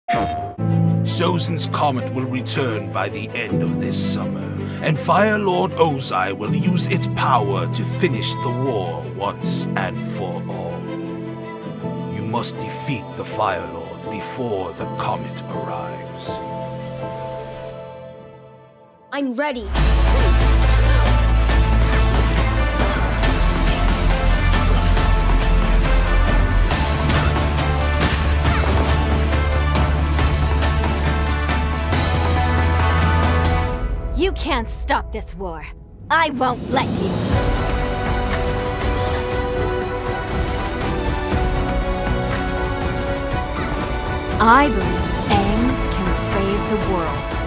Sozin's comet will return by the end of this summer, and Fire Lord Ozai will use its power to finish the war once and for all. You must defeat the Fire Lord before the comet arrives. I'm ready. You can't stop this war. I won't let you. I believe Aang can save the world.